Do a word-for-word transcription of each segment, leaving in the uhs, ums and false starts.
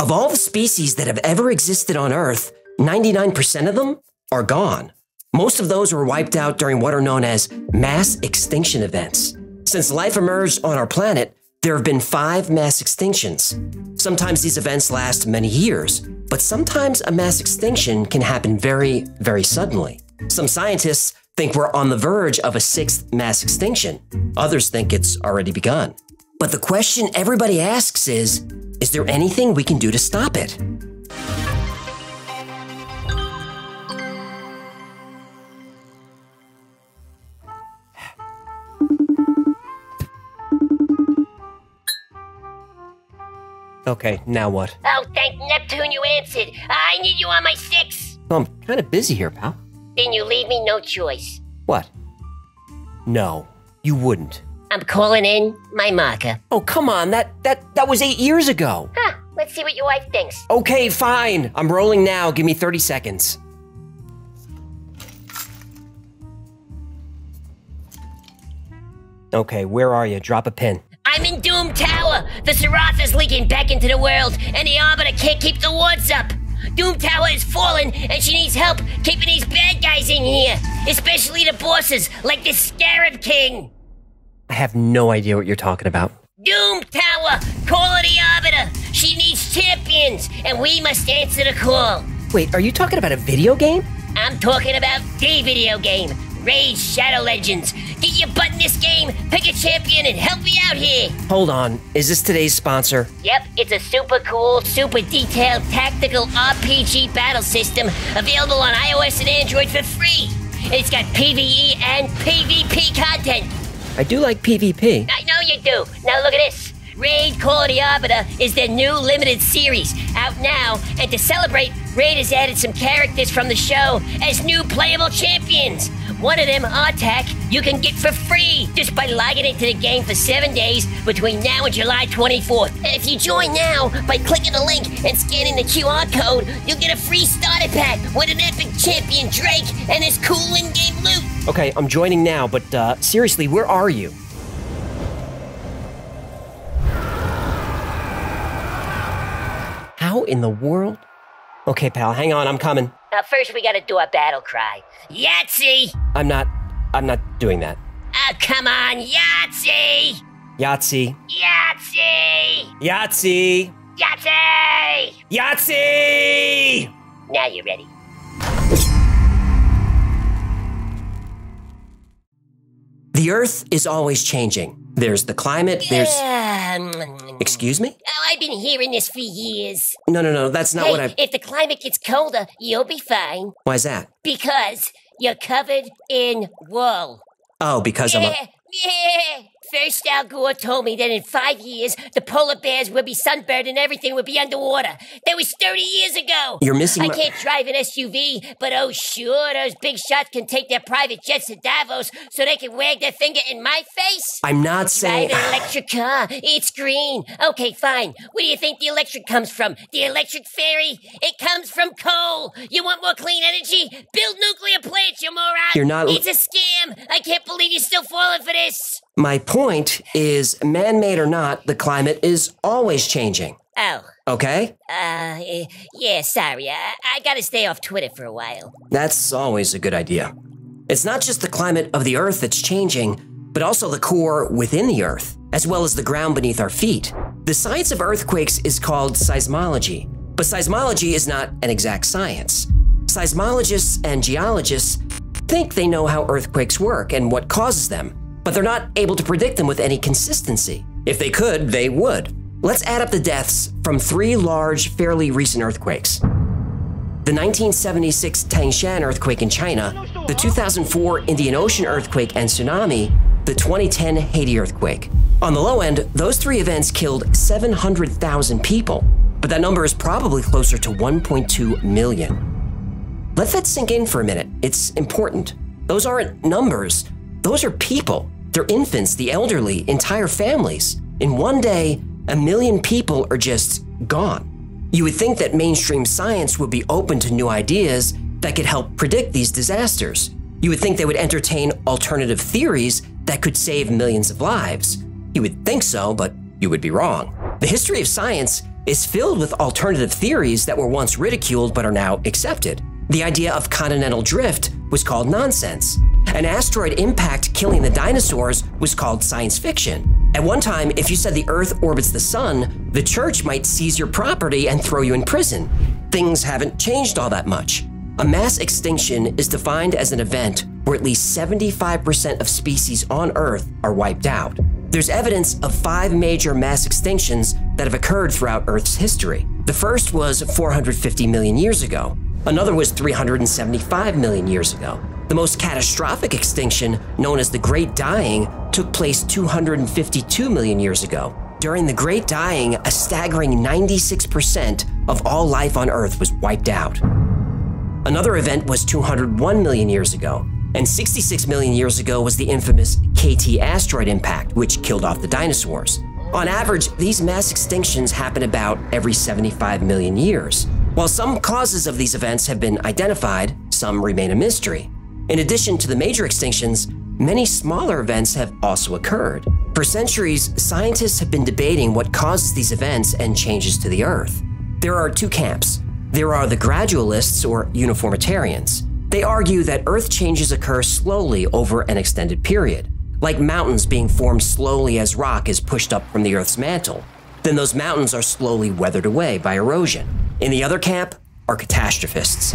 Of all the species that have ever existed on Earth, ninety-nine percent of them are gone. Most of those were wiped out during what are known as mass extinction events. Since life emerged on our planet, there have been five mass extinctions. Sometimes these events last many years, but sometimes a mass extinction can happen very, very suddenly. Some scientists think we're on the verge of a sixth mass extinction. Others think it's already begun. But the question everybody asks is, is there anything we can do to stop it? Okay, now what? Oh, thank Neptune you answered. I need you on my six. Oh, I'm kind of busy here, pal. Then you leave me no choice. What? No, you wouldn't. I'm calling in my marker. Oh, come on, that, that, that was eight years ago. Huh, let's see what your wife thinks. Okay, fine. I'm rolling now. Give me thirty seconds. Okay, where are you? Drop a pin. I'm in Doom Tower. The Sarath is leaking back into the world, and the Arbiter can't keep the wards up. Doom Tower is falling, and she needs help keeping these bad guys in here, especially the bosses, like the Scarab King. I have no idea what you're talking about. Doom Tower, call her the Arbiter. She needs champions, and we must answer the call. Wait, are you talking about a video game? I'm talking about the video game, Raid Shadow Legends. Get your butt in this game, pick a champion, and help me out here. Hold on, is this today's sponsor? Yep, it's a super cool, super detailed, tactical R P G battle system available on iOS and Android for free. It's got PvE and PvP content. I do like PvP. I know you do. Now look at this. Raid Call of the Arbiter is their new limited series, out now, and to celebrate, Raid has added some characters from the show as new playable champions. One of them, Artak, you can get for free just by logging into the game for seven days between now and July twenty-fourth. And if you join now by clicking the link and scanning the Q R code, you'll get a free starter pack with an epic champion Drake and his cool in-game loot. Okay, I'm joining now, but uh, seriously, where are you? How in the world? Okay, pal, hang on, I'm coming. Now first we gotta do our battle cry. Yahtzee! I'm not, I'm not doing that. Oh, come on, Yahtzee! Yahtzee. Yahtzee! Yahtzee! Yahtzee! Yahtzee! Now you're ready. The Earth is always changing. There's the climate, there's... Um, Excuse me? Oh, I've been hearing this for years. No, no, no, that's not hey, what I... if the climate gets colder, you'll be fine. Why's that? Because you're covered in wool. Oh, because I'm a... Yeah, yeah. First Al Gore told me that in five years, the polar bears would be sunburned and everything would be underwater. That was thirty years ago. You're missing I my... can't drive an S U V, but oh sure, those big shots can take their private jets to Davos so they can wag their finger in my face. I'm not saying... Drive an electric car. It's green. Okay, fine. Where do you think the electric comes from? The electric fairy? It comes from coal. You want more clean energy? Build nuclear plants, you moron. You're not... It's a scam. I can't believe you're still falling for this. My point is, man-made or not, the climate is always changing. Oh. Okay? Uh, yeah, sorry. I, I gotta stay off Twitter for a while. That's always a good idea. It's not just the climate of the Earth that's changing, but also the core within the Earth, as well as the ground beneath our feet. The science of earthquakes is called seismology, but seismology is not an exact science. Seismologists and geologists think they know how earthquakes work and what causes them, but they're not able to predict them with any consistency. If they could, they would. Let's add up the deaths from three large, fairly recent earthquakes. The nineteen seventy-six Tangshan earthquake in China, the two thousand four Indian Ocean earthquake and tsunami, the twenty ten Haiti earthquake. On the low end, those three events killed seven hundred thousand people, but that number is probably closer to one point two million. Let that sink in for a minute. It's important. Those aren't numbers. Those are people. They're infants, the elderly, entire families. In one day, a million people are just gone. You would think that mainstream science would be open to new ideas that could help predict these disasters. You would think they would entertain alternative theories that could save millions of lives. You would think so, but you would be wrong. The history of science is filled with alternative theories that were once ridiculed but are now accepted. The idea of continental drift was called nonsense. An asteroid impact killing the dinosaurs was called science fiction. At one time, if you said the Earth orbits the sun, the church might seize your property and throw you in prison. Things haven't changed all that much. A mass extinction is defined as an event where at least seventy-five percent of species on Earth are wiped out. There's evidence of five major mass extinctions that have occurred throughout Earth's history. The first was four hundred fifty million years ago. Another was three hundred seventy-five million years ago. The most catastrophic extinction, known as the Great Dying, took place two hundred fifty-two million years ago. During the Great Dying, a staggering ninety-six percent of all life on Earth was wiped out. Another event was two hundred one million years ago, and sixty-six million years ago was the infamous K T asteroid impact, which killed off the dinosaurs. On average, these mass extinctions happen about every seventy-five million years. While some causes of these events have been identified, some remain a mystery. In addition to the major extinctions, many smaller events have also occurred. For centuries, scientists have been debating what causes these events and changes to the Earth. There are two camps. There are the gradualists or uniformitarians. They argue that Earth changes occur slowly over an extended period, like mountains being formed slowly as rock is pushed up from the Earth's mantle. Then those mountains are slowly weathered away by erosion. In the other camp are catastrophists.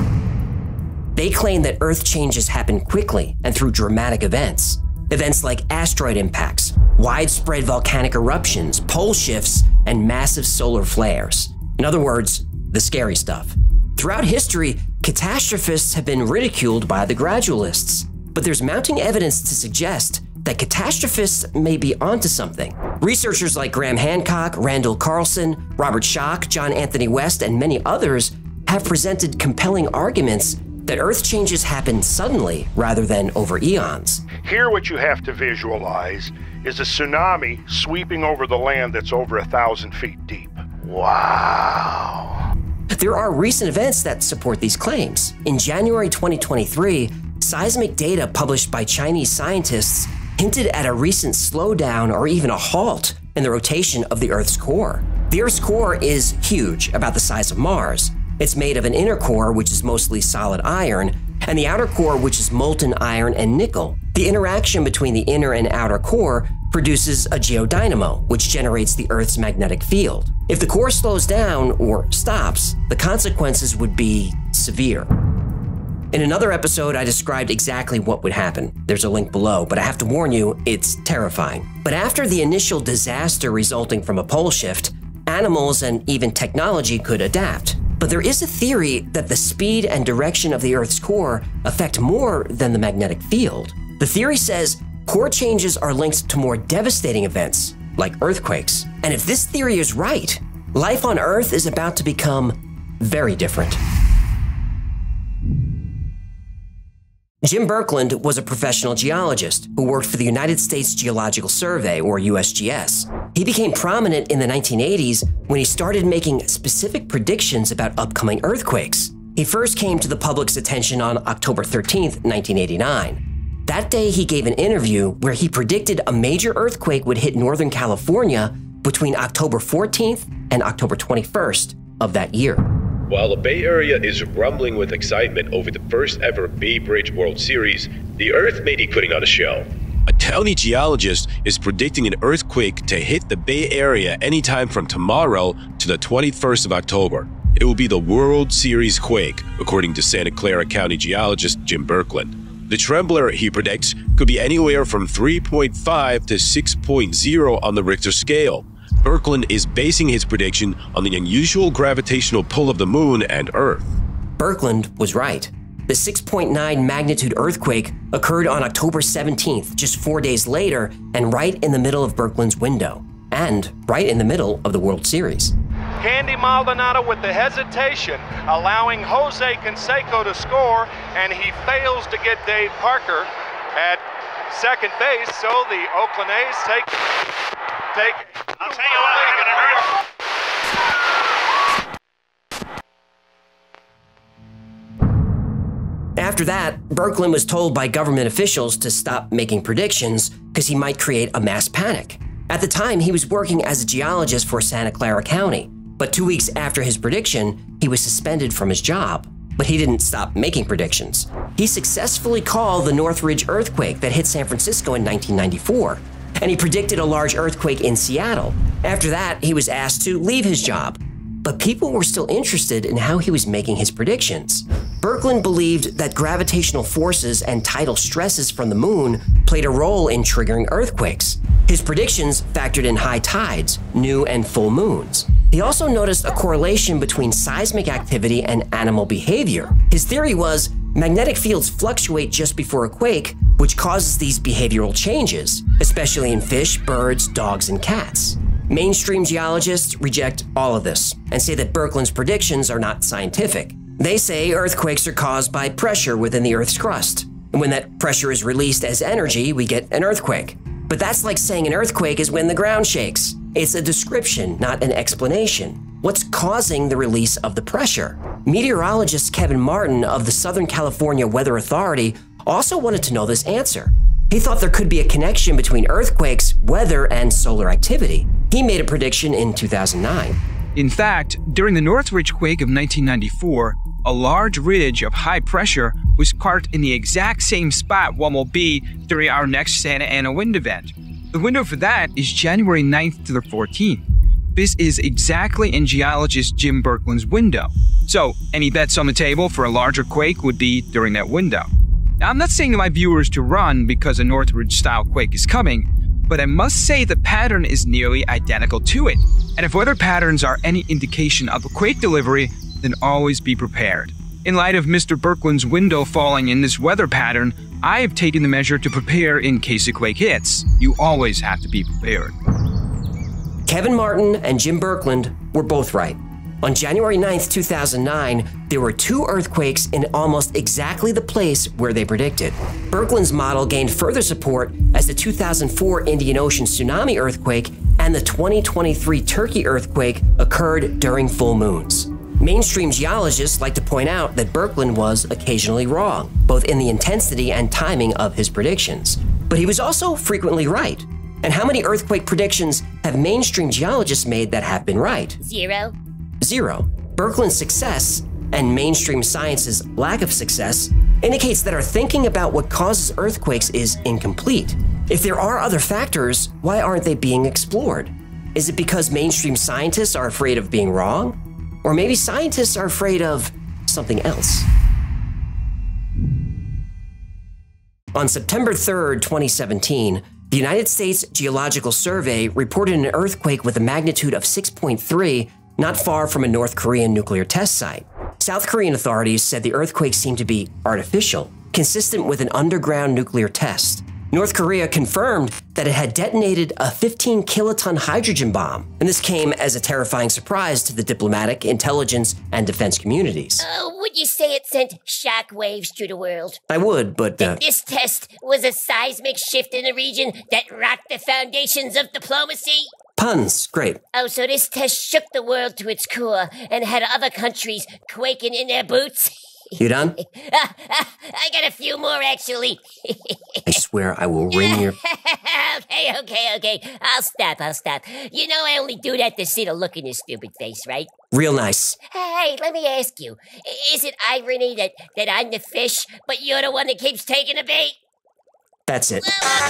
They claim that Earth changes happen quickly and through dramatic events. Events like asteroid impacts, widespread volcanic eruptions, pole shifts, and massive solar flares. In other words, the scary stuff. Throughout history, catastrophists have been ridiculed by the gradualists, but there's mounting evidence to suggest that catastrophists may be onto something. Researchers like Graham Hancock, Randall Carlson, Robert Schoch, John Anthony West, and many others have presented compelling arguments that Earth changes happen suddenly rather than over eons. Here what you have to visualize is a tsunami sweeping over the land that's over a thousand feet deep. Wow. There are recent events that support these claims. In January twenty twenty-three, seismic data published by Chinese scientists hinted at a recent slowdown or even a halt in the rotation of the Earth's core. The Earth's core is huge, about the size of Mars. It's made of an inner core, which is mostly solid iron, and the outer core, which is molten iron and nickel. The interaction between the inner and outer core produces a geodynamo, which generates the Earth's magnetic field. If the core slows down or stops, the consequences would be severe. In another episode, I described exactly what would happen. There's a link below, but I have to warn you, it's terrifying. But after the initial disaster resulting from a pole shift, animals and even technology could adapt. But there is a theory that the speed and direction of the Earth's core affect more than the magnetic field. The theory says core changes are linked to more devastating events, like earthquakes. And if this theory is right, life on Earth is about to become very different. Jim Birkeland was a professional geologist who worked for the United States Geological Survey, or U S G S. He became prominent in the nineteen eighties when he started making specific predictions about upcoming earthquakes. He first came to the public's attention on October thirteenth, nineteen eighty-nine. That day, he gave an interview where he predicted a major earthquake would hit Northern California between October fourteenth and October twenty-first of that year. While the Bay Area is rumbling with excitement over the first ever Bay Bridge World Series, the Earth may be putting on a show. A county geologist is predicting an earthquake to hit the Bay Area anytime from tomorrow to the twenty-first of October. It will be the World Series quake, according to Santa Clara County geologist Jim Birkeland. The trembler, he predicts, could be anywhere from three point five to six point zero on the Richter scale. Birkeland is basing his prediction on the unusual gravitational pull of the moon and Earth. Birkeland was right. The six point nine magnitude earthquake occurred on October seventeenth, just four days later, and right in the middle of Birkeland's window, and right in the middle of the World Series. Candy Maldonado with the hesitation, allowing Jose Canseco to score, and he fails to get Dave Parker at second base, so the Oakland A's take... take I'll tell you what, I'm gonna hurt. After that, Birkeland was told by government officials to stop making predictions because he might create a mass panic. At the time, he was working as a geologist for Santa Clara County. But two weeks after his prediction, he was suspended from his job. But he didn't stop making predictions. He successfully called the Northridge earthquake that hit San Francisco in nineteen ninety-four, and he predicted a large earthquake in Seattle. After that, he was asked to leave his job. But people were still interested in how he was making his predictions. Birkeland believed that gravitational forces and tidal stresses from the moon played a role in triggering earthquakes. His predictions factored in high tides, new and full moons. He also noticed a correlation between seismic activity and animal behavior. His theory was magnetic fields fluctuate just before a quake, which causes these behavioral changes, especially in fish, birds, dogs, and cats. Mainstream geologists reject all of this and say that Birkeland's predictions are not scientific. They say earthquakes are caused by pressure within the Earth's crust. And when that pressure is released as energy, we get an earthquake. But that's like saying an earthquake is when the ground shakes. It's a description, not an explanation. What's causing the release of the pressure? Meteorologist Kevin Martin of the Southern California Weather Authority also wanted to know this answer. He thought there could be a connection between earthquakes, weather, and solar activity. He made a prediction in two thousand nine. In fact, during the Northridge quake of nineteen ninety-four, a large ridge of high pressure was carved in the exact same spot one will be during our next Santa Ana wind event. The window for that is January ninth to the fourteenth. This is exactly in geologist Jim Birkeland's window. So, any bets on the table for a larger quake would be during that window. Now, I'm not saying to my viewers to run because a Northridge-style quake is coming, but I must say the pattern is nearly identical to it. And if weather patterns are any indication of a quake delivery, then always be prepared. In light of Mister Birkeland's window falling in this weather pattern, I have taken the measure to prepare in case a quake hits. You always have to be prepared. Kevin Martin and Jim Birkeland were both right. On January ninth, two thousand nine, there were two earthquakes in almost exactly the place where they predicted. Birkeland's model gained further support as the two thousand four Indian Ocean tsunami earthquake and the twenty twenty-three Turkey earthquake occurred during full moons. Mainstream geologists like to point out that Birkeland was occasionally wrong, both in the intensity and timing of his predictions. But he was also frequently right. And how many earthquake predictions have mainstream geologists made that have been right? Zero. Zero. Birkeland's success and mainstream science's lack of success indicates that our thinking about what causes earthquakes is incomplete. If there are other factors, why aren't they being explored? Is it because mainstream scientists are afraid of being wrong? Or maybe scientists are afraid of something else? On September third, twenty seventeen, the United States Geological Survey reported an earthquake with a magnitude of six point three not far from a North Korean nuclear test site. South Korean authorities said the earthquake seemed to be artificial, consistent with an underground nuclear test. North Korea confirmed that it had detonated a fifteen kiloton hydrogen bomb, and this came as a terrifying surprise to the diplomatic, intelligence, and defense communities. Oh, would you say it sent shock waves through the world? I would, but... Uh, this test was a seismic shift in the region that rocked the foundations of diplomacy? Puns, great. Oh, so this test shook the world to its core and had other countries quaking in their boots? You done? I got a few more, actually. I swear I will wring your... Okay, okay, okay. I'll stop, I'll stop. You know I only do that to see the look in your stupid face, right? Real nice. Hey, let me ask you. Is it irony that, that I'm the fish, but you're the one that keeps taking the bait? That's it.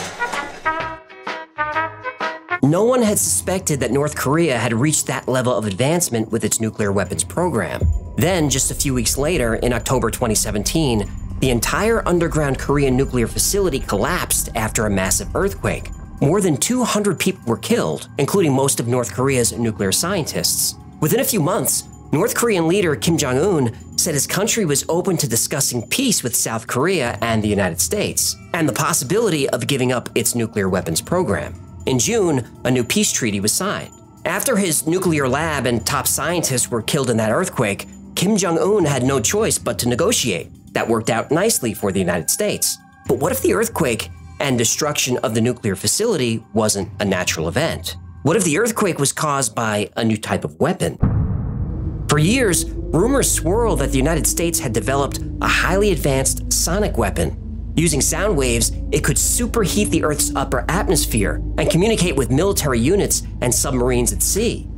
No one had suspected that North Korea had reached that level of advancement with its nuclear weapons program. Then, just a few weeks later, in October twenty seventeen, the entire underground Korean nuclear facility collapsed after a massive earthquake. More than two hundred people were killed, including most of North Korea's nuclear scientists. Within a few months, North Korean leader Kim Jong-un said his country was open to discussing peace with South Korea and the United States, and the possibility of giving up its nuclear weapons program. In June, a new peace treaty was signed. After his nuclear lab and top scientists were killed in that earthquake, Kim Jong-un had no choice but to negotiate. That worked out nicely for the United States. But what if the earthquake and destruction of the nuclear facility wasn't a natural event? What if the earthquake was caused by a new type of weapon? For years, rumors swirled that the United States had developed a highly advanced sonic weapon. Using sound waves, it could superheat the Earth's upper atmosphere and communicate with military units and submarines at sea.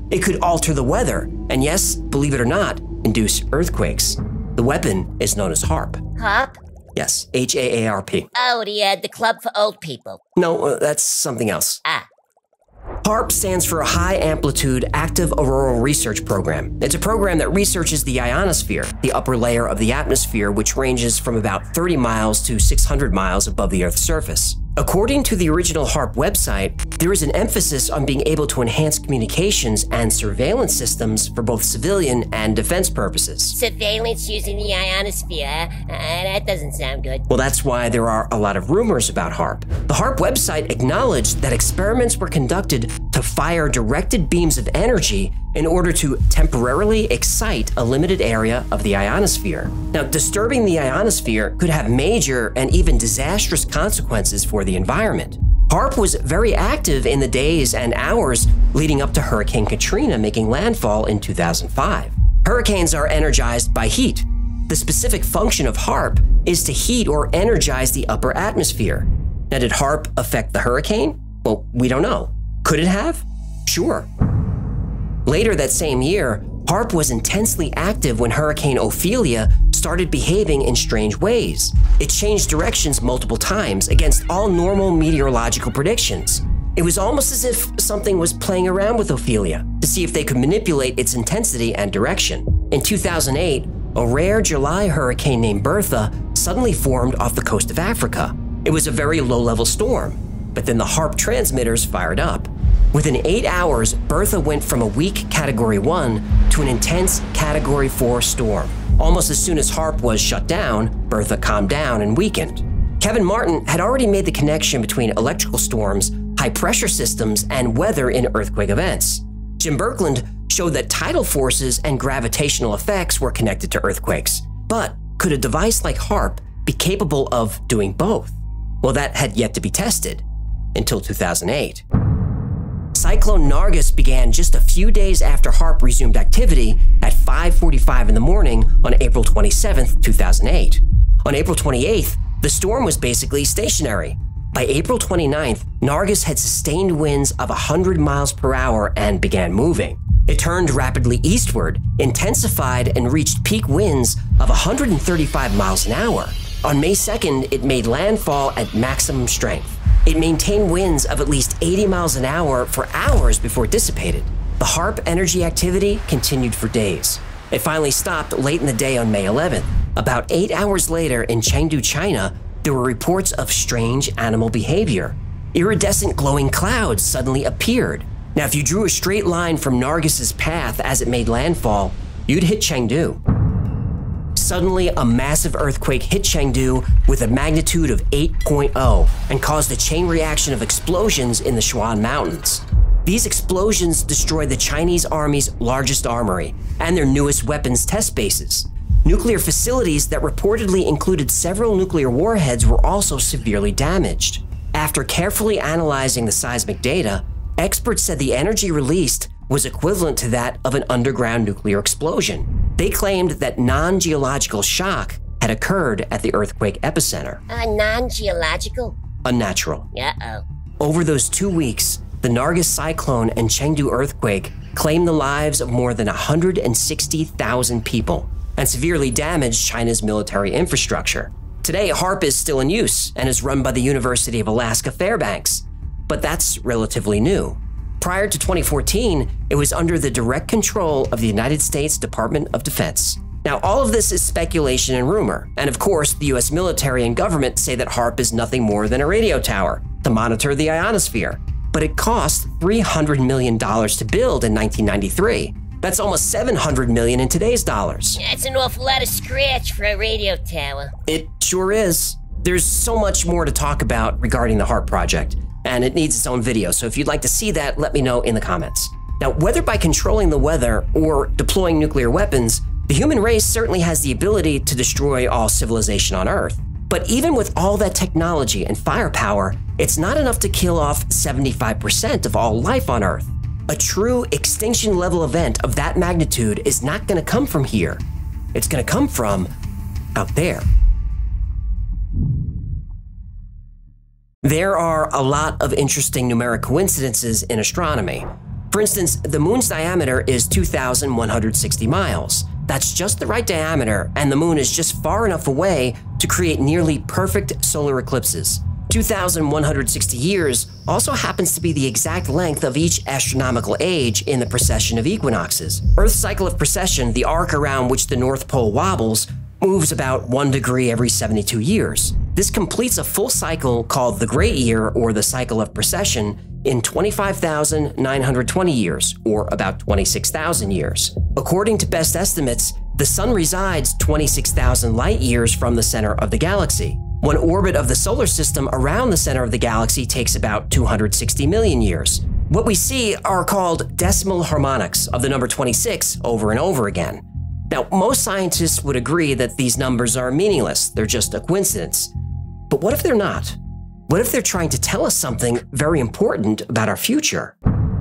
It could alter the weather, and yes, believe it or not, induce earthquakes. The weapon is known as HAARP. HAARP? Yes, H A A R P. Oh, the, uh, the club for old people. No, uh, that's something else. Ah. HAARP stands for High Amplitude Active Auroral Research Program. It's a program that researches the ionosphere, the upper layer of the atmosphere, which ranges from about thirty miles to six hundred miles above the Earth's surface. According to the original HAARP website, there is an emphasis on being able to enhance communications and surveillance systems for both civilian and defense purposes. Surveillance using the ionosphere, huh? Uh, that doesn't sound good. Well, that's why there are a lot of rumors about HAARP. The HAARP website acknowledged that experiments were conducted to fire directed beams of energy in order to temporarily excite a limited area of the ionosphere. Now, disturbing the ionosphere could have major and even disastrous consequences for the environment. HAARP was very active in the days and hours leading up to Hurricane Katrina making landfall in two thousand five. Hurricanes are energized by heat. The specific function of HAARP is to heat or energize the upper atmosphere. Now, did HAARP affect the hurricane? Well, we don't know. Could it have? Sure. Later that same year, HAARP was intensely active when Hurricane Ophelia started behaving in strange ways. It changed directions multiple times against all normal meteorological predictions. It was almost as if something was playing around with Ophelia to see if they could manipulate its intensity and direction. In two thousand eight, a rare July hurricane named Bertha suddenly formed off the coast of Africa. It was a very low-level storm, but then the HAARP transmitters fired up. Within eight hours, Bertha went from a weak Category one to an intense Category four storm. Almost as soon as HAARP was shut down, Bertha calmed down and weakened. Kevin Martin had already made the connection between electrical storms, high-pressure systems, and weather in earthquake events. Jim Birkeland showed that tidal forces and gravitational effects were connected to earthquakes. But could a device like HAARP be capable of doing both? Well, that had yet to be tested until two thousand eight. Cyclone Nargis began just a few days after HAARP resumed activity at five forty-five in the morning on April twenty-seventh, two thousand eight. On April twenty-eighth, the storm was basically stationary. By April twenty-ninth, Nargis had sustained winds of one hundred miles per hour and began moving. It turned rapidly eastward, intensified, and reached peak winds of one hundred thirty-five miles an hour. On May second, it made landfall at maximum strength. It maintained winds of at least eighty miles an hour for hours before it dissipated. The HAARP energy activity continued for days. It finally stopped late in the day on May eleventh. About eight hours later in Chengdu, China, there were reports of strange animal behavior. Iridescent glowing clouds suddenly appeared. Now, if you drew a straight line from Nargis's path as it made landfall, you'd hit Chengdu. Suddenly, a massive earthquake hit Chengdu with a magnitude of eight point oh and caused a chain reaction of explosions in the Shuan Mountains. These explosions destroyed the Chinese Army's largest armory and their newest weapons test bases. Nuclear facilities that reportedly included several nuclear warheads were also severely damaged. After carefully analyzing the seismic data, experts said the energy released was equivalent to that of an underground nuclear explosion. They claimed that non-geological shock had occurred at the earthquake epicenter. Uh, non-geological? Unnatural. Uh-oh. Over those two weeks, the Nargis cyclone and Chengdu earthquake claimed the lives of more than one hundred sixty thousand people and severely damaged China's military infrastructure. Today, HAARP is still in use and is run by the University of Alaska Fairbanks, but that's relatively new. Prior to twenty fourteen, it was under the direct control of the United States Department of Defense. Now, all of this is speculation and rumor, and of course, the U S military and government say that HAARP is nothing more than a radio tower to monitor the ionosphere. But it cost three hundred million dollars to build in nineteen ninety-three. That's almost seven hundred million dollars in today's dollars. That's an awful lot of scratch for a radio tower. It sure is. There's so much more to talk about regarding the HAARP project, and it needs its own video, so if you'd like to see that, let me know in the comments. Now, whether by controlling the weather or deploying nuclear weapons, the human race certainly has the ability to destroy all civilization on Earth. But even with all that technology and firepower, it's not enough to kill off seventy-five percent of all life on Earth. A true extinction-level event of that magnitude is not going to come from here. It's going to come from out there. There are a lot of interesting numeric coincidences in astronomy. For instance, the moon's diameter is two thousand one hundred sixty miles. That's just the right diameter, and the moon is just far enough away to create nearly perfect solar eclipses. two thousand one hundred sixty years also happens to be the exact length of each astronomical age in the precession of equinoxes. Earth's cycle of precession, the arc around which the North Pole wobbles, moves about one degree every seventy-two years. This completes a full cycle called the Great Year, or the cycle of precession, in twenty-five thousand nine hundred twenty years, or about twenty-six thousand years. According to best estimates, the Sun resides twenty-six thousand light years from the center of the galaxy. One orbit of the solar system around the center of the galaxy takes about two hundred sixty million years. What we see are called decimal harmonics of the number twenty-six over and over again. Now, most scientists would agree that these numbers are meaningless, they're just a coincidence. But what if they're not? What if they're trying to tell us something very important about our future?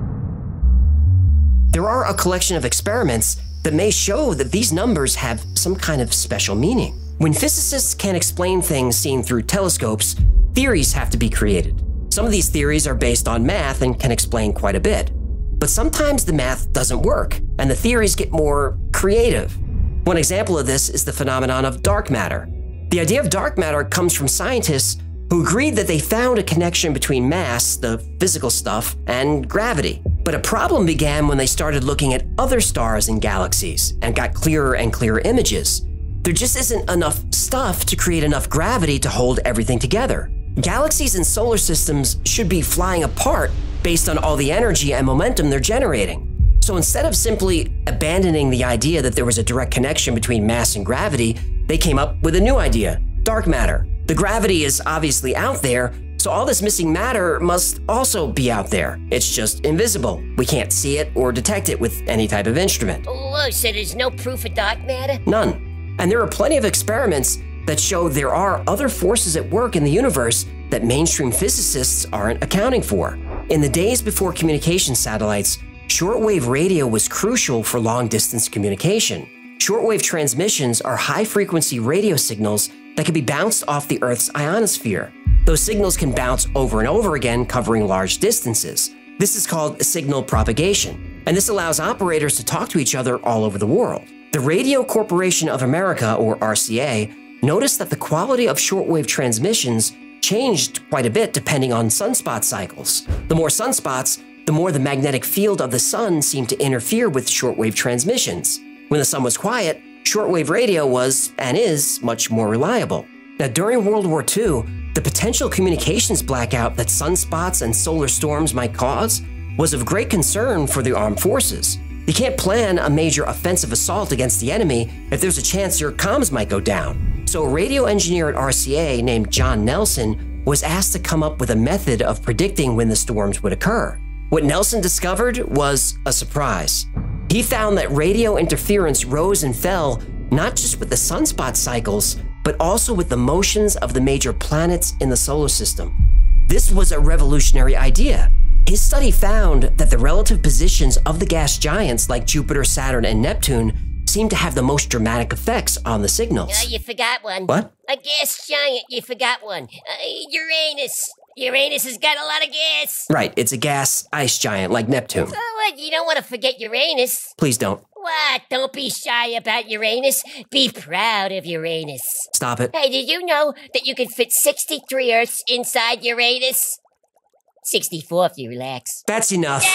There are a collection of experiments that may show that these numbers have some kind of special meaning. When physicists can't explain things seen through telescopes, theories have to be created. Some of these theories are based on math and can explain quite a bit. But sometimes the math doesn't work, and the theories get more creative. One example of this is the phenomenon of dark matter. The idea of dark matter comes from scientists who agreed that they found a connection between mass, the physical stuff, and gravity. But a problem began when they started looking at other stars and galaxies and got clearer and clearer images. There just isn't enough stuff to create enough gravity to hold everything together. Galaxies and solar systems should be flying apart based on all the energy and momentum they're generating. So instead of simply abandoning the idea that there was a direct connection between mass and gravity, they came up with a new idea: dark matter. The gravity is obviously out there, so all this missing matter must also be out there. It's just invisible. We can't see it or detect it with any type of instrument. Oh, so there's no proof of dark matter? None. And there are plenty of experiments that show there are other forces at work in the universe that mainstream physicists aren't accounting for. In the days before communication satellites, shortwave radio was crucial for long-distance communication. Shortwave transmissions are high-frequency radio signals that can be bounced off the Earth's ionosphere. Those signals can bounce over and over again, covering large distances. This is called signal propagation, and this allows operators to talk to each other all over the world. The Radio Corporation of America, or R C A, noticed that the quality of shortwave transmissions changed quite a bit depending on sunspot cycles. The more sunspots, the more the magnetic field of the sun seemed to interfere with shortwave transmissions. When the sun was quiet, shortwave radio was, and is, much more reliable. Now, during World War Two, the potential communications blackout that sunspots and solar storms might cause was of great concern for the armed forces. You can't plan a major offensive assault against the enemy if there's a chance your comms might go down. So a radio engineer at R C A named John Nelson was asked to come up with a method of predicting when the storms would occur. What Nelson discovered was a surprise. He found that radio interference rose and fell not just with the sunspot cycles, but also with the motions of the major planets in the solar system. This was a revolutionary idea. His study found that the relative positions of the gas giants like Jupiter, Saturn, and Neptune seemed to have the most dramatic effects on the signals. Uh, you forgot one. What? A gas giant, you forgot one. Uh, Uranus. Uranus has got a lot of gas. Right, it's a gas ice giant like Neptune. Oh, what? You don't want to forget Uranus. Please don't. What? Don't be shy about Uranus. Be proud of Uranus. Stop it. Hey, did you know that you can fit sixty-three Earths inside Uranus? sixty-four if you relax. That's enough.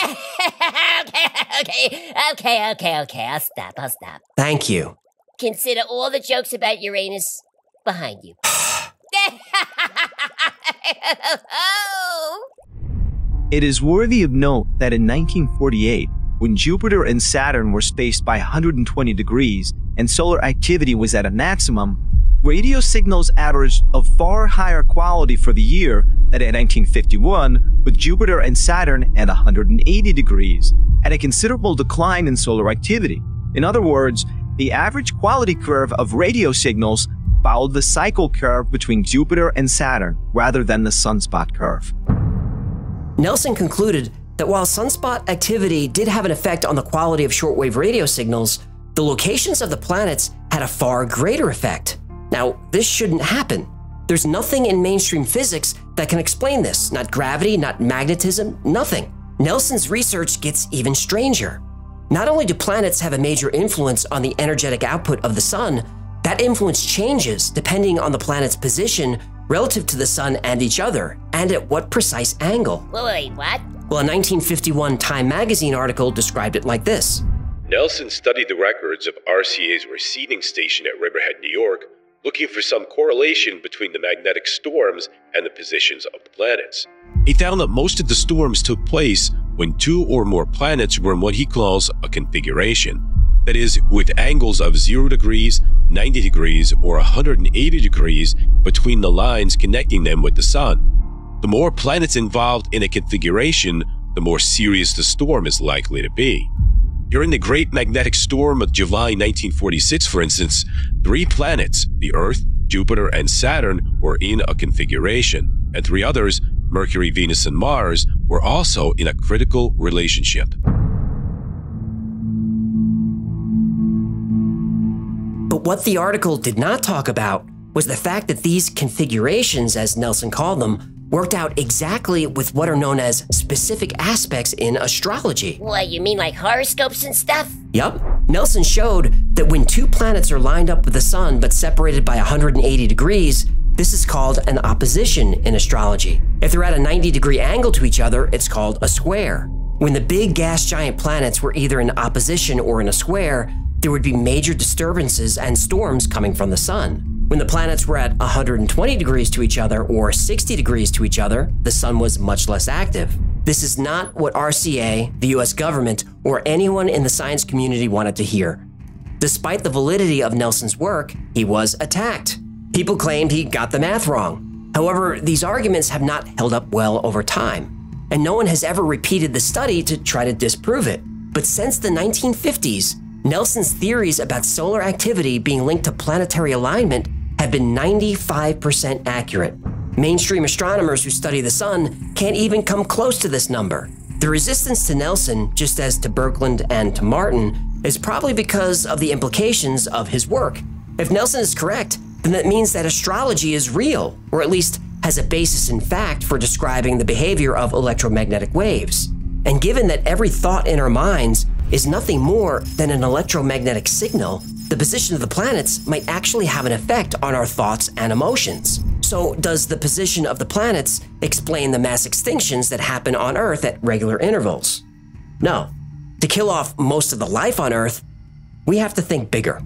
okay, okay, okay, okay, okay. I'll stop, I'll stop. Thank you. Consider all the jokes about Uranus behind you. It is worthy of note that in nineteen forty-eight, when Jupiter and Saturn were spaced by one hundred twenty degrees and solar activity was at a maximum, radio signals averaged of far higher quality for the year than in nineteen fifty-one, with Jupiter and Saturn at one hundred eighty degrees, and a considerable decline in solar activity. In other words, the average quality curve of radio signals followed the cycle curve between Jupiter and Saturn rather than the sunspot curve. Nelson concluded that while sunspot activity did have an effect on the quality of shortwave radio signals, the locations of the planets had a far greater effect. Now, this shouldn't happen. There's nothing in mainstream physics that can explain this. Not gravity, not magnetism, nothing. Nelson's research gets even stranger. Not only do planets have a major influence on the energetic output of the sun, that influence changes depending on the planet's position relative to the sun and each other, and at what precise angle. Wait, what? Well, a nineteen fifty-one Time magazine article described it like this. Nelson studied the records of R C A's receiving station at Riverhead, New York, looking for some correlation between the magnetic storms and the positions of the planets. He found that most of the storms took place when two or more planets were in what he calls a configuration. That is, with angles of zero degrees, ninety degrees, or one hundred eighty degrees between the lines connecting them with the sun. The more planets involved in a configuration, the more serious the storm is likely to be. During the Great Magnetic Storm of July nineteen forty-six, for instance, three planets, the Earth, Jupiter, and Saturn, were in a configuration, and three others, Mercury, Venus, and Mars, were also in a critical relationship. But what the article did not talk about was the fact that these configurations, as Nelson called them, worked out exactly with what are known as specific aspects in astrology. What, you mean like horoscopes and stuff? Yup. Nelson showed that when two planets are lined up with the sun but separated by one hundred eighty degrees, this is called an opposition in astrology. If they're at a ninety degree angle to each other, it's called a square. When the big gas giant planets were either in opposition or in a square, there would be major disturbances and storms coming from the sun. When the planets were at one hundred twenty degrees to each other or sixty degrees to each other, the sun was much less active. This is not what R C A, the U S government, or anyone in the science community wanted to hear. Despite the validity of Nelson's work, he was attacked. People claimed he got the math wrong. However, these arguments have not held up well over time, and no one has ever repeated the study to try to disprove it. But since the nineteen fifties, Nelson's theories about solar activity being linked to planetary alignment have been ninety-five percent accurate. Mainstream astronomers who study the sun can't even come close to this number. The resistance to Nelson, just as to Birkeland and to Martin, is probably because of the implications of his work. If Nelson is correct, then that means that astrology is real, or at least has a basis in fact for describing the behavior of electromagnetic waves. And given that every thought in our minds is nothing more than an electromagnetic signal, the position of the planets might actually have an effect on our thoughts and emotions. So does the position of the planets explain the mass extinctions that happen on Earth at regular intervals? No. To kill off most of the life on Earth, we have to think bigger.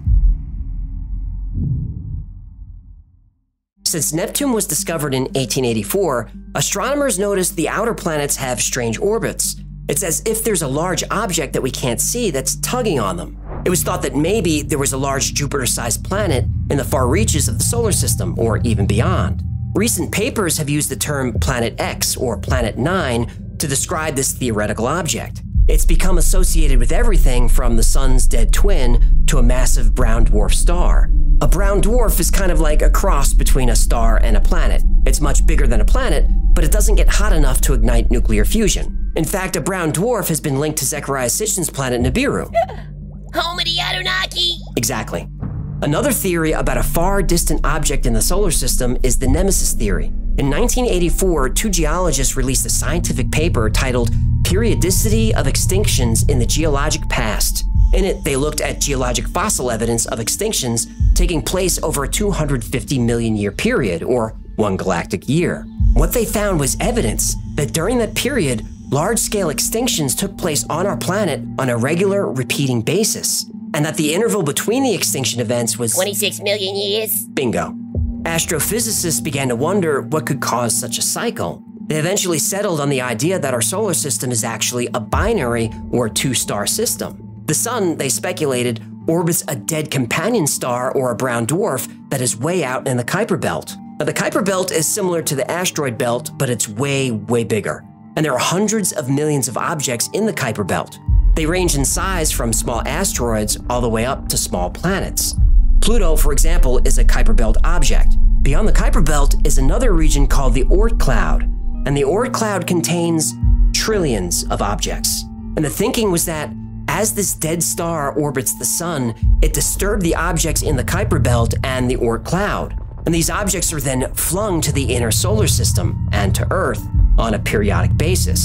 Since Neptune was discovered in eighteen eighty-four, astronomers noticed the outer planets have strange orbits. It's as if there's a large object that we can't see that's tugging on them. It was thought that maybe there was a large Jupiter-sized planet in the far reaches of the solar system, or even beyond. Recent papers have used the term Planet X or Planet nine to describe this theoretical object. It's become associated with everything from the sun's dead twin to a massive brown dwarf star. A brown dwarf is kind of like a cross between a star and a planet. It's much bigger than a planet, but it doesn't get hot enough to ignite nuclear fusion. In fact, a brown dwarf has been linked to Zecharia Sitchin's planet Nibiru. Home of the Anunnaki! Exactly. Another theory about a far distant object in the solar system is the Nemesis theory. In nineteen eighty-four, two geologists released a scientific paper titled Periodicity of Extinctions in the Geologic Past. In it, they looked at geologic fossil evidence of extinctions taking place over a two hundred fifty million year period, or one galactic year. What they found was evidence that during that period, large-scale extinctions took place on our planet on a regular, repeating basis, and that the interval between the extinction events was twenty-six million years? Bingo. Astrophysicists began to wonder what could cause such a cycle. They eventually settled on the idea that our solar system is actually a binary or two-star system. The sun, they speculated, orbits a dead companion star or a brown dwarf that is way out in the Kuiper Belt. Now, the Kuiper Belt is similar to the asteroid belt, but it's way, way bigger. And there are hundreds of millions of objects in the Kuiper Belt. They range in size from small asteroids all the way up to small planets. Pluto, for example, is a Kuiper Belt object. Beyond the Kuiper Belt is another region called the Oort cloud, and the Oort cloud contains trillions of objects. And the thinking was that as this dead star orbits the sun, it disturbed the objects in the Kuiper Belt and the Oort cloud, and these objects are then flung to the inner solar system and to Earth on a periodic basis.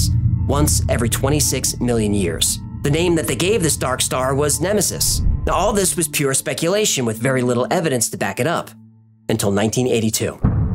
once every twenty-six million years. The name that they gave this dark star was Nemesis. Now, all this was pure speculation with very little evidence to back it up, until nineteen eighty-two.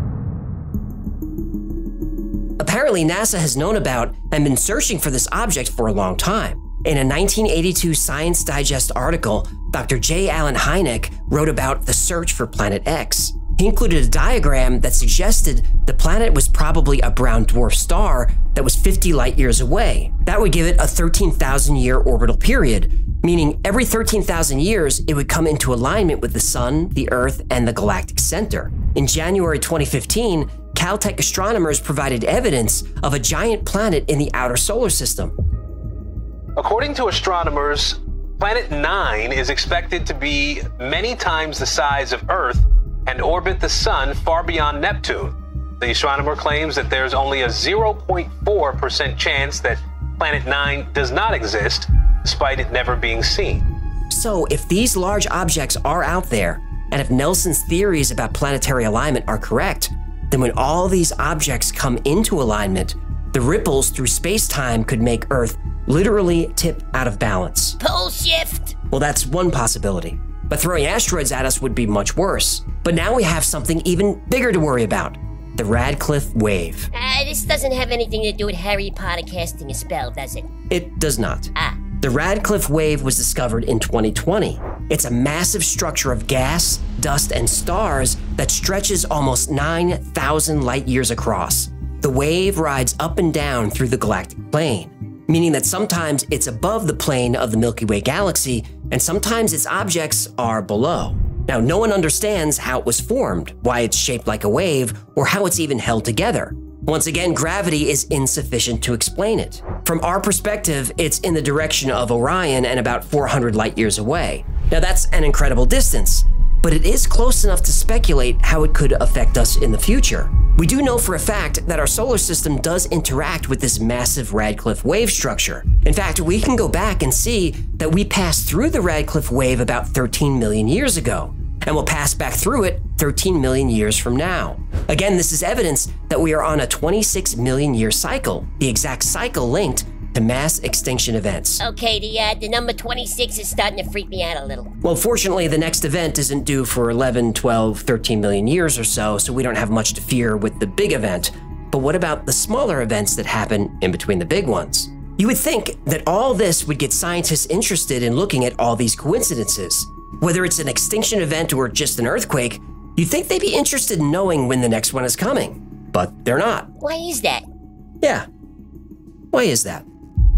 Apparently, NASA has known about and been searching for this object for a long time. In a nineteen eighty-two Science Digest article, Doctor J. Allen Hynek wrote about the search for Planet X. He included a diagram that suggested the planet was probably a brown dwarf star that was fifty light years away. That would give it a thirteen thousand year orbital period, meaning every thirteen thousand years it would come into alignment with the Sun, the Earth, and the galactic center. In January twenty fifteen, Caltech astronomers provided evidence of a giant planet in the outer solar system. According to astronomers, Planet nine is expected to be many times the size of Earth and orbit the Sun far beyond Neptune. The astronomer claims that there's only a zero point four percent chance that Planet nine does not exist, despite it never being seen. So, if these large objects are out there, and if Nelson's theories about planetary alignment are correct, then when all these objects come into alignment, the ripples through space-time could make Earth literally tip out of balance. Pole shift! Well, that's one possibility. But throwing asteroids at us would be much worse. But now we have something even bigger to worry about. The Radcliffe Wave. Uh, this doesn't have anything to do with Harry Potter casting a spell, does it? It does not. Ah. The Radcliffe Wave was discovered in twenty twenty. It's a massive structure of gas, dust, and stars that stretches almost nine thousand light years across. The wave rides up and down through the galactic plane, meaning that sometimes it's above the plane of the Milky Way galaxy, and sometimes its objects are below. Now, no one understands how it was formed, why it's shaped like a wave, or how it's even held together. Once again, gravity is insufficient to explain it. From our perspective, it's in the direction of Orion and about four hundred light years away. Now, that's an incredible distance, but it is close enough to speculate how it could affect us in the future. We do know for a fact that our solar system does interact with this massive Radcliffe wave structure. In fact, we can go back and see that we passed through the Radcliffe wave about thirteen million years ago, and we'll pass back through it thirteen million years from now. Again, this is evidence that we are on a twenty-six million year cycle, the exact cycle linked to mass extinction events. Okay, the, uh, the number twenty-six is starting to freak me out a little. Well, fortunately, the next event isn't due for eleven, twelve, thirteen million years or so, so we don't have much to fear with the big event. But what about the smaller events that happen in between the big ones? You would think that all this would get scientists interested in looking at all these coincidences. Whether it's an extinction event or just an earthquake, you'd think they'd be interested in knowing when the next one is coming. But they're not. Why is that? Yeah. Why is that?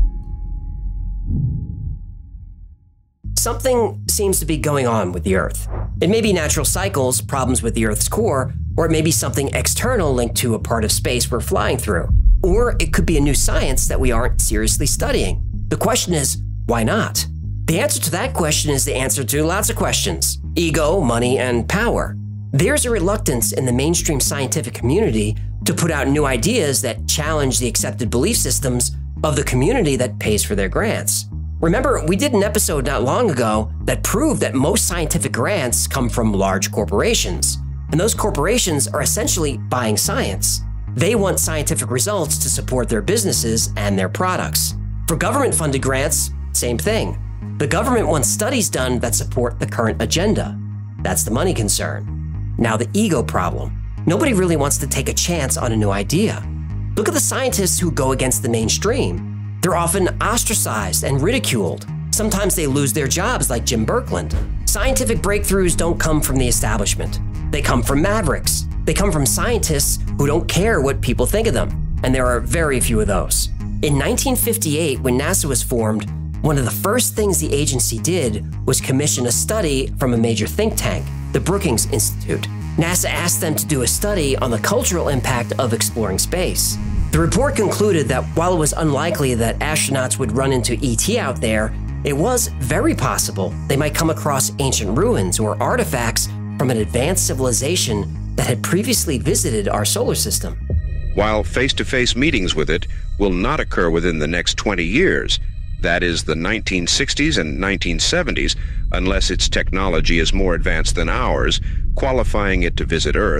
Something seems to be going on with the Earth. It may be natural cycles, problems with the Earth's core, or it may be something external linked to a part of space we're flying through. Or it could be a new science that we aren't seriously studying. The question is, why not? The answer to that question is the answer to lots of questions: ego, money, and power. There's a reluctance in the mainstream scientific community to put out new ideas that challenge the accepted belief systems of the community that pays for their grants. Remember, we did an episode not long ago that proved that most scientific grants come from large corporations, and those corporations are essentially buying science. They want scientific results to support their businesses and their products. For government-funded grants, same thing. The government wants studies done that support the current agenda. That's the money concern. Now, the ego problem. Nobody really wants to take a chance on a new idea. Look at the scientists who go against the mainstream. They're often ostracized and ridiculed. Sometimes they lose their jobs, like Jim Birkeland. Scientific breakthroughs don't come from the establishment. They come from mavericks. They come from scientists who don't care what people think of them, and there are very few of those. In nineteen fifty-eight, when NASA was formed, one of the first things the agency did was commission a study from a major think tank, the Brookings Institute. NASA asked them to do a study on the cultural impact of exploring space. The report concluded that while it was unlikely that astronauts would run into E T out there, it was very possible they might come across ancient ruins or artifacts from an advanced civilization that had previously visited our solar system. While face-to-face meetings with it will not occur within the next twenty years, that is the nineteen sixties and nineteen seventies, unless its technology is more advanced than ours, qualifying it to visit Earth,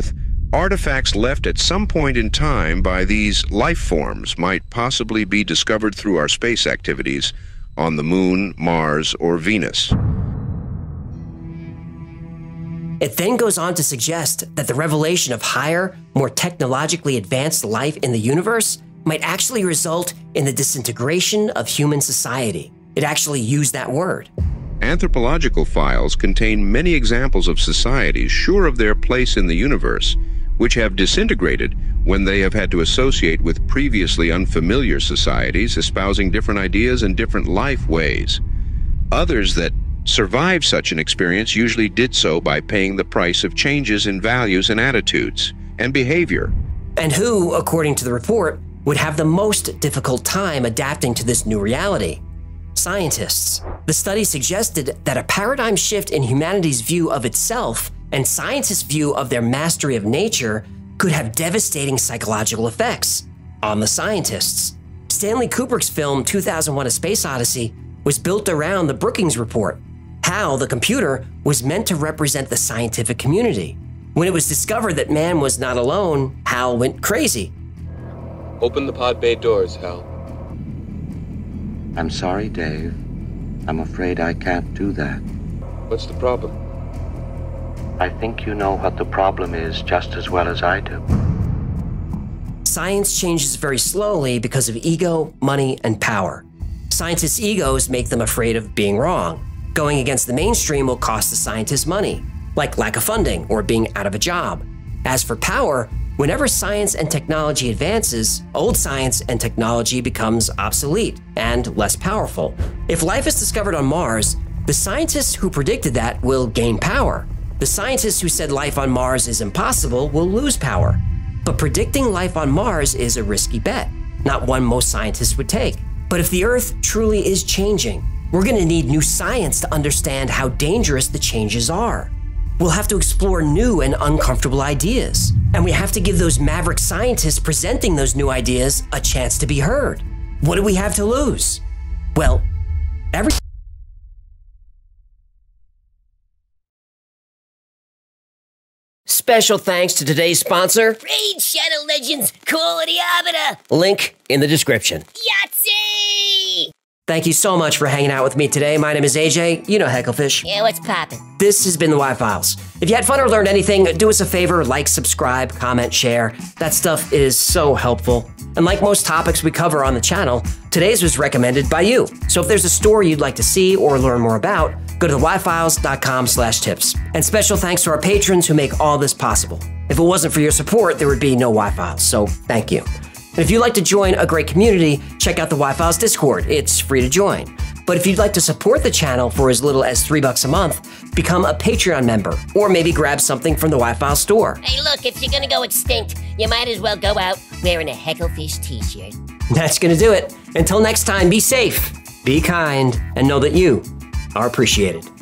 Artifacts left at some point in time by these life forms might possibly be discovered through our space activities on the Moon, Mars, or Venus. It then goes on to suggest that the revelation of higher, more technologically advanced life in the universe might actually result in the disintegration of human society. It actually used that word. Anthropological files contain many examples of societies sure of their place in the universe, which have disintegrated when they have had to associate with previously unfamiliar societies espousing different ideas and different life ways. Others that survived such an experience usually did so by paying the price of changes in values and attitudes and behavior. And who, according to the report, would have the most difficult time adapting to this new reality? Scientists. The study suggested that a paradigm shift in humanity's view of itself and scientists' view of their mastery of nature could have devastating psychological effects on the scientists. Stanley Kubrick's film two thousand one: A Space Odyssey was built around the Brookings Report. HAL, the computer, was meant to represent the scientific community. When it was discovered that man was not alone, HAL went crazy. Open the pod bay doors, Hal. I'm sorry, Dave. I'm afraid I can't do that. What's the problem? I think you know what the problem is just as well as I do. Science changes very slowly because of ego, money, and power. Scientists' egos make them afraid of being wrong. Going against the mainstream will cost the scientists money, like lack of funding or being out of a job. As for power, whenever science and technology advances, old science and technology becomes obsolete and less powerful. If life is discovered on Mars, the scientists who predicted that will gain power. The scientists who said life on Mars is impossible will lose power. But predicting life on Mars is a risky bet, not one most scientists would take. But if the Earth truly is changing, we're going to need new science to understand how dangerous the changes are. We'll have to explore new and uncomfortable ideas. And we have to give those maverick scientists presenting those new ideas a chance to be heard. What do we have to lose? Well, every... Special thanks to today's sponsor, Raid Shadow Legends Quality Arbiter. Link in the description. Yahtzee! Thank you so much for hanging out with me today. My name is A J. You know Hecklefish. Yeah, what's poppin'? This has been the Y-Files. If you had fun or learned anything, do us a favor, like, subscribe, comment, share. That stuff is so helpful. And like most topics we cover on the channel, today's was recommended by you. So if there's a story you'd like to see or learn more about, go to the y files dot com slash tips. And special thanks to our patrons who make all this possible. If it wasn't for your support, there would be no Y-Files, so thank you. And if you'd like to join a great community, check out the Y-Files Discord. It's free to join. But if you'd like to support the channel for as little as three bucks a month, become a Patreon member, or maybe grab something from the Y-Files store. Hey, look, if you're gonna go extinct, you might as well go out wearing a Hecklefish t-shirt. That's gonna do it. Until next time, be safe, be kind, and know that you are appreciated.